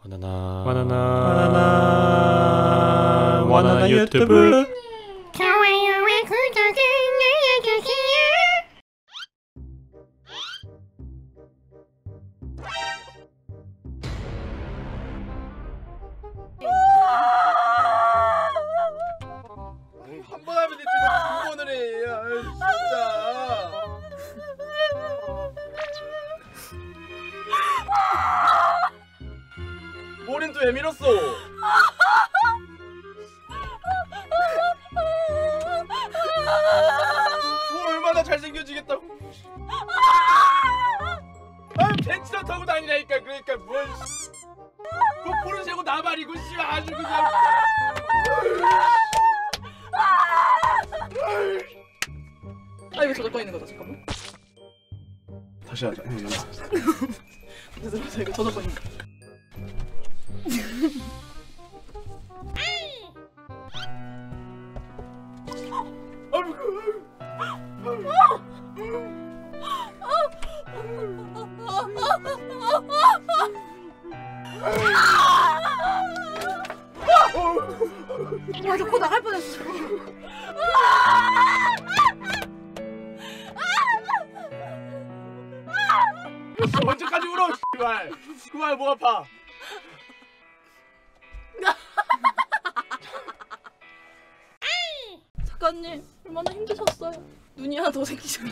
바나나 유튜브. 좋아요와 구독을 눌러주세요. 한 번 하면 돼. 지금 두 번을 해. 야, 진짜. 머리는 또 왜 밀었어? 얼마나 잘생겨지겠다고. 벤츠도 타고 다니라니까. 그러니까 뭘 포르쉐고 나발이고 씨 아주 그냥. 아 이거 저작권 있는 거다. 잠깐만. 다시 하자. 그래서 이거 저작권 있는 거. 와, 저 코 나갈 뻔했어. 언제까지 울어? 씨발. 그만 목 아파. 작가님 얼마나 힘드셨어요? 눈이 하나 더 생기셨네.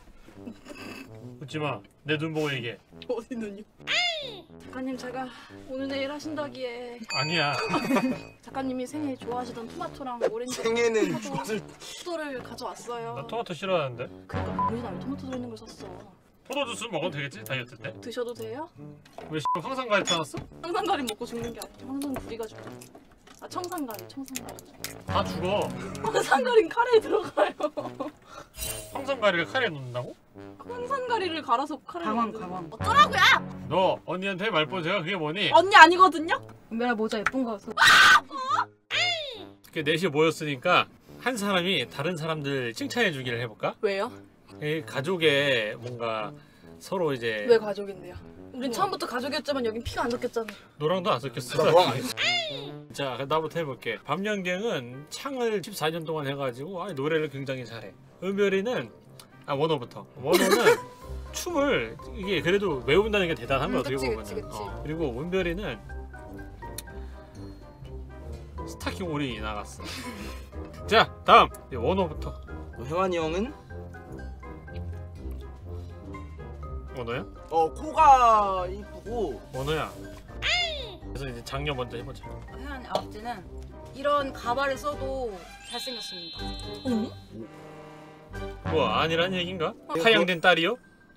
웃지마. 내 눈 보고 얘기해. 어디 눈이요? 작가님 제가 오늘 내일 하신다기에 아니야. 작가님이 생일 좋아하시던 토마토랑 오렌지 생애는 포도를 가져왔어요. 나 토마토 싫어하는데. 그러니까 우리 남이 토마토 들어있는 걸 샀어. 포도 주스 먹어도 되겠지? 다이어트 때? 드셔도 돼요? 왜 황산가리 타놨어? 황산가리 먹고 죽는 게 아니라 황산 구리가지고. 아 청산가리. 다 죽어. 황산가리는 카레에 들어가요. 황산가리를 카레에 넣는다고? 황산가리를 갈아서 카레에 강황. 어쩌라고요? 너 언니한테 말본 제가 그게 뭐니? 언니 아니거든요? 은별아 모자 예쁜 거 써. 이렇게 넷이 모였으니까 한 사람이 다른 사람들 칭찬해 주기를 해볼까? 왜요? 이 가족의 뭔가 서로 이제 왜 가족인데요? 우린 처음부터 가족이었지만 여긴 피가 안 섞였잖아. 너랑도 안 섞였어. 나 너랑 안 했어. 자, 나부터 해볼게. 밤연갱은 창을 14년 동안 해가지고 노래를 굉장히 잘해. 은별이는 원호부터. 원호는 춤을 이게 그래도 외운다는 게 대단한 거야. 어떻게 그치, 보면. 그치. 그리고 은별이는 스타킹 올인이 나갔어. 자, 다음 원호부터. 혜환이 형은 원호야? 코가 이쁘고 원호야. 그래서 이제 장녀 먼저 해보자. 혜연이 아버지는 이런 가발을 써도 잘생겼습니다. 응? 뭐 아니란 얘긴가? 파양된 딸이요?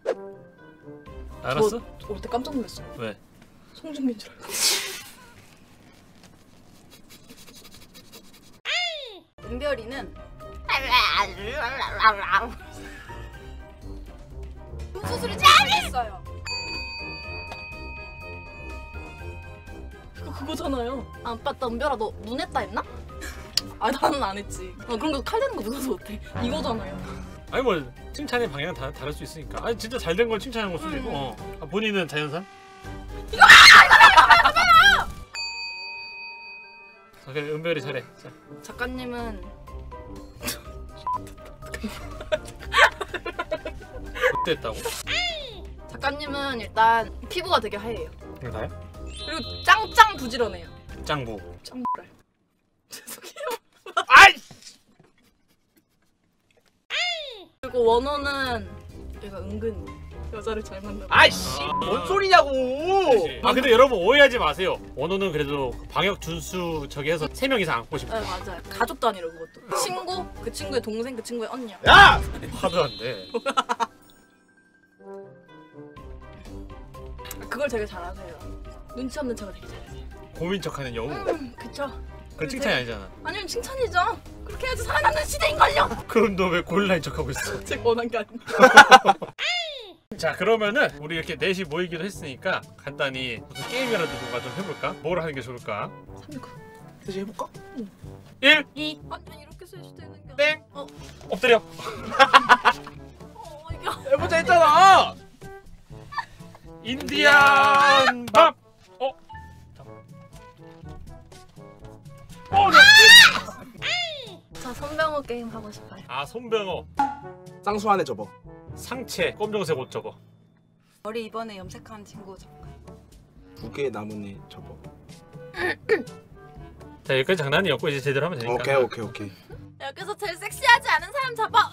알았어? 올 때 깜짝 놀랐어. 왜? 송중기인 줄 알고. 은별이는 수술을 잘했어요. 그거잖아요. 아, 맞다. 은별아 너 눈했다 했나? 아 나는 안 했지. 그런 거 칼 대는 거 무서워서 못해. 이거잖아요. 아니 뭐 칭찬의 방향은 다 다를 수 있으니까. 아니 진짜 잘 된 걸 칭찬하는 걸 수도 있고. 본인은 자연산? 이거 그래, 은별이 잘해. 자. 작가님은 어땠다고? 작가님은 일단 피부가 되게 하얘요. 이거 다야? 그리고 짱짱 부지런해요. 짱부. 짱부랄. 죄송해요. 아이! 그리고 원호는 얘가 은근 여자를 잘 만나. 아이씨! 뭔 소리냐고! 근데 여러분 오해하지 마세요. 원호는 그래도 방역 준수 저기 해서 3명 이상 안고 싶어. 네 맞아요. 가족 단위로 그것도. 친구, 그 친구의 동생, 그 친구의 언니야. 야! 화도 안 돼. 그걸 되게 잘하세요. 눈치 없는 척을 되게 잘하세요. 고민 척하는 여우. 그쵸. 그건 칭찬이 아니잖아. 아니면 칭찬이죠. 그렇게 해야지 살아남는 시대인걸요. 그럼 너 왜 곤란한 척하고 있어? 제가 원한 게 아닌데. 자, 그러면은 우리 이렇게 넷이 모이기도 했으니까 간단히 무슨 게임이라도 뭔가 좀 해볼까? 뭘 하는 게 좋을까? 369. 다시 해볼까? 1, 아니 이렇게 쓸 수도 있는 게 땡! 엎드려! 이게 해보자 했잖아! 인디안 밥! 저 손병호 게임 하고 싶어요. 아 손병호. 쌍수 안에 접어. 상체 검정색 옷 접어. 머리 이번에 염색한 친구 잠깐. 두 개 남은 애 접어. 자 여기까지 장난이었고 이제 제대로 하면 되니까. 오케이. 여기서 제일 섹시하지 않은 사람 잡아.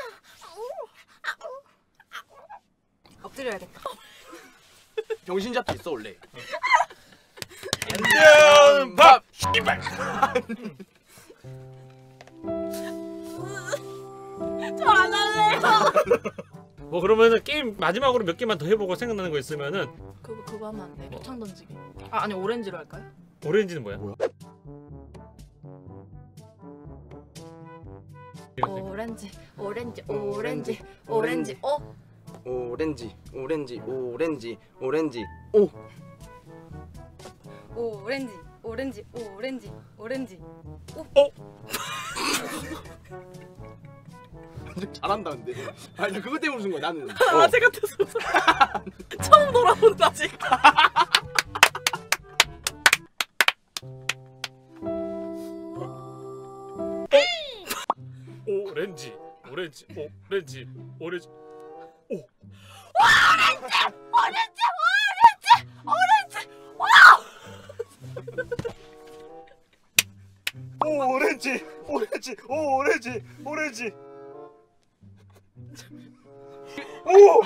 엎드려야겠다. 병신 잡기 있어 원래. 안녕밥. 저 안 할래요. 뭐 그러면은 게임 마지막으로 몇 개만 더 해보고 생각나는 거 있으면은. 그거 하면 안 돼. 표창 던지기. 아 아니 오렌지로 할까요? 오렌지는 뭐야? 오렌지. 오렌지. 오렌지. 오렌지. 오. 오렌지. 잘한다 근데. 아니 나 그거 때문에 웃은 거야 나는. 아재 같아서 처음 돌아본다 아직. 오렌지. 오. 오렌지. 오!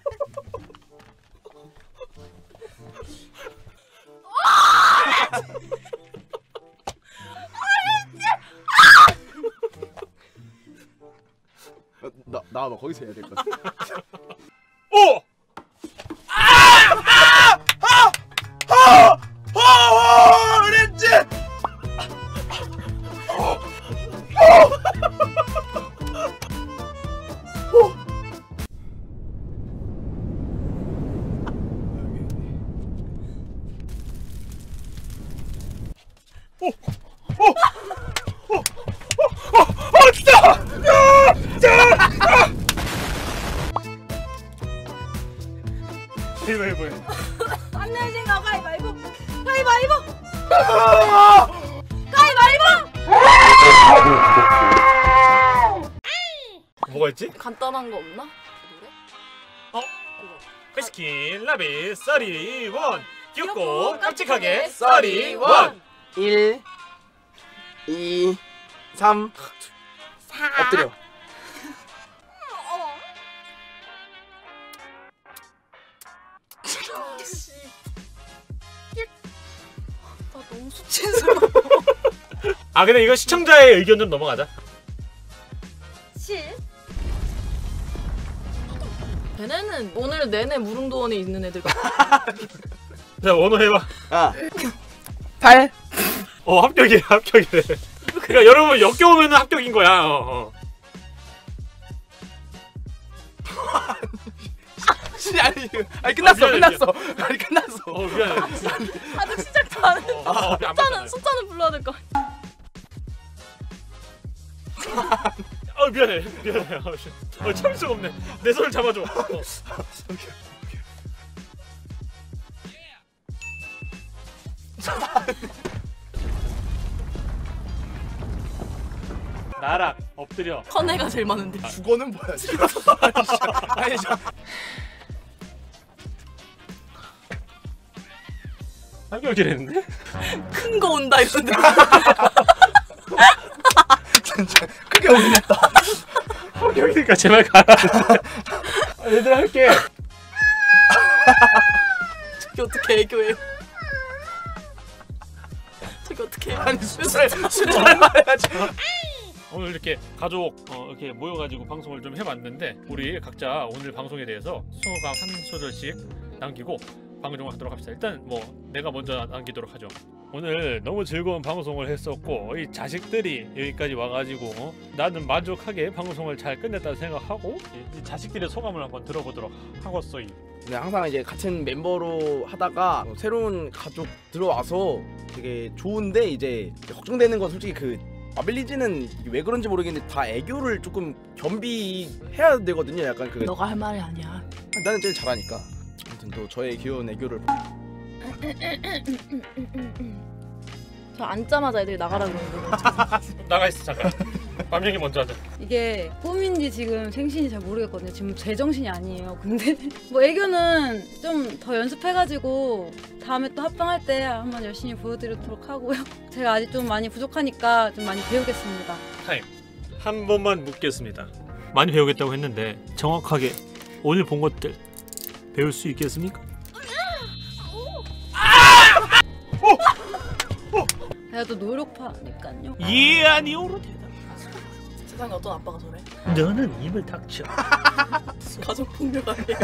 나와봐 거기서 해야 될 것 같아. 오! 오렌지! 가위바위보. 안 내신 거 가위바위보. 뭐가 있지? 간단한 거 없나? 노래? 베스킨 라빈 31 귀엽고 깜찍하게 31 1 2 3 엎드려. 나 너무 수치스러워. 아 근데 이거 시청자의 의견 좀 넘어가자. 걔네는 오늘 내내 무릉도원에 있는 애들 같아. 자 원호 해봐. 8 합격이래. 그러니까 여러분 역겨우면 합격인 거야. 아니 끝났어. 미안해. 아니 끝났어. 미안해. 아직 시작도 안 해. 안 숫자는 불러야 될 거. 미안해. 참을 수가 없네. 내 손을 잡아줘. 나락 엎드려. 헌애가 제일 많은데. 죽어는 뭐야? 아니 합격이랬는데? 큰 거 온다 이런데. 진짜 크게 울렸다. 합격이니까 제발 가라. 얘들아 할게. 저기 어떻게 애교해? 저기 어떻게? 아니 숫자를 말해야지. 오늘 이렇게 가족 이렇게 모여가지고 방송을 좀 해봤는데 우리 각자 오늘 방송에 대해서 소감 한 소절씩 남기고 방송을 하도록 합시다. 일단 뭐 내가 먼저 남기도록 하죠. 오늘 너무 즐거운 방송을 했었고 이 자식들이 여기까지 와가지고 나는 만족하게 방송을 잘 끝냈다고 생각하고 이 자식들의 소감을 한번 들어보도록 하겠어요. 네, 항상 이제 같은 멤버로 하다가 새로운 가족 들어와서 되게 좋은데 이제 걱정되는 건 솔직히 그 아벨리지는 왜 그런지 모르겠는데 다 애교를 조금 겸비해야 되거든요. 약간 그 너가 할 말이 아니야. 나는 제일 잘하니까. 아무튼 또 저의 귀여운 애교를 저 앉자마자 애들이 나가라고 그러는데. 나가 있어 잠깐. 밤 얘기 먼저 하자. 이게 꿈인지 지금 생신인지 잘 모르겠거든요. 지금 제정신이 아니에요. 근데 뭐 애교는 좀 더 연습해가지고 다음에 또 합방할 때 한번 열심히 보여드리도록 하고요. 제가 아직 좀 많이 부족하니까 좀 많이 배우겠습니다. 타임. 한 번만 묻겠습니다. 많이 배우겠다고 했는데 정확하게 오늘 본 것들 배울 수 있겠습니까? 제가 또 노력파니까요. 예 아니오로 대답. 세상에 어떤 아빠가 저래? 너는 입을 닥쳐. 가족 폭력 아니에요?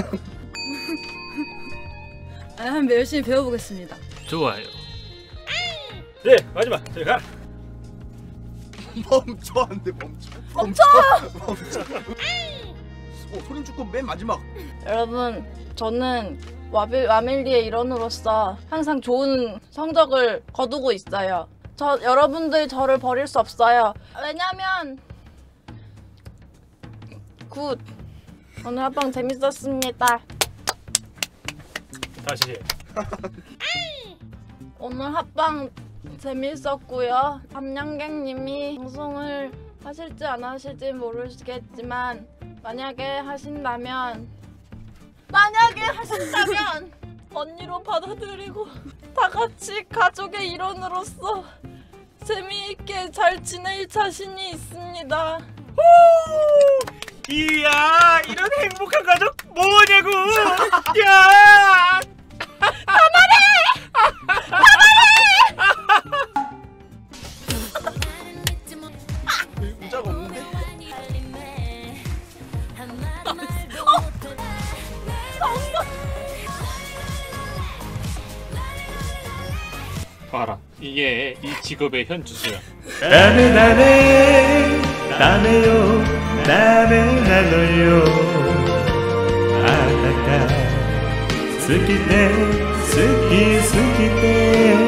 한번 열심히 배워보겠습니다. 좋아요. 네 마지막 저희가 멈춰 안돼 멈춰. 소린 축구 맨 마지막. 여러분, 저는 와밀리의 일원으로서 항상 좋은 성적을 거두고 있어요. 여러분들이 저를 버릴 수 없어요. 왜냐면 굿. 오늘 합방 재밌었습니다. 다시. 오늘 합방 재밌었고요. 밤양갱님이 방송을 하실지 안 하실지 모르시겠지만 만약에 하신다면 언니로 받아들이고 다 같이 가족의 일원으로서 재미있게 잘 지낼 자신이 있습니다. 이야 이런 행복한 가족 뭐냐고. 야. 문자가 없는데? 봐라 이게 이 직업의 현 주소야. ダメダメダメよダメなのよあなた好きで好きで